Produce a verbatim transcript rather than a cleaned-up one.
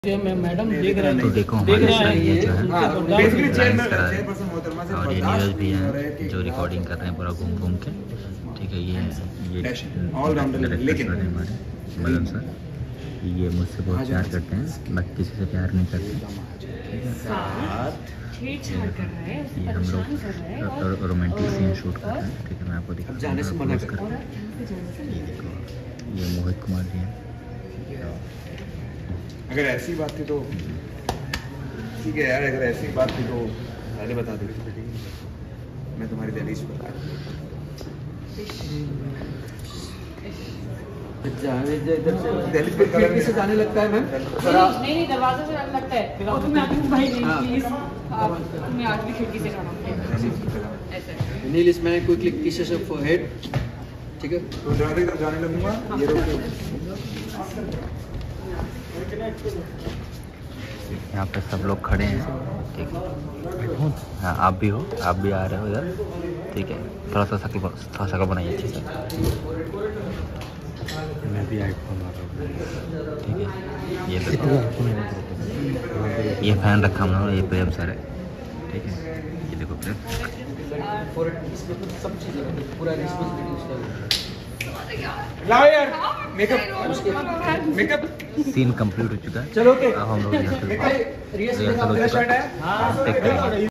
Madam देख रहे हैं तो देखो हमारे सर ये जो है लाइन्स करा रहे हैं और ये न्यूज़ भी हैं जो रिकॉर्डिंग कर रहे हैं पूरा घूम घूम के। ठीक है, ये ये डायरेक्टर हैं हमारे मदन सर। ये मुझसे बहुत प्यार करते हैं, बाकी किसी से प्यार नहीं करते। ये हम लोग रोमांटिक सीन शूट कर रहे हैं। ठीक है, मैं आपको दिखाता हूँ। ये देखो, ये मोहित कुमार जी हैं। अगर ऐसी बात थी तो ठीक है यार, अगर ऐसी बात थी तो पहले बता दी थी। मैं तुम्हारी दहलीज पर आया। दहलीज पर खिड़की से जाने लगता है मैम। नहीं नहीं, दरवाजे से जाने लगता है। और तुम्हें आगे भाई नहीं प्लीज, आप तुम्हें आज भी खिड़की से जाना ऐसे। Neil is man quickly kisses her forehead। ठीक है, तो दरवाजे की तरफ जाने लगूंगा। ये रोक यहाँ पे सब लोग खड़े हैं। ठीक है, हाँ आप भी हो, आप भी आ रहे हो इधर। ठीक है, थोड़ा सा शक्ल थोड़ा शक्ल बनाइए अच्छे से। मैं भी आईफोन मार रहा हूँ। ठीक है, ये देखो, ये फैन रखा हम लोगों ने, ये प्रेम सर है। ठीक है, ये देखो प्रेम सब चीज़ें पूरा रिस्पॉन्सिबिलिटी लाओ यार मेकअप मेकअप सीन कंप्लीट हो चुका है। चलो ओके, अब हम लोग यहाँ पे रिहर्सल रिहर्सल हो चुका है। देखते हैं।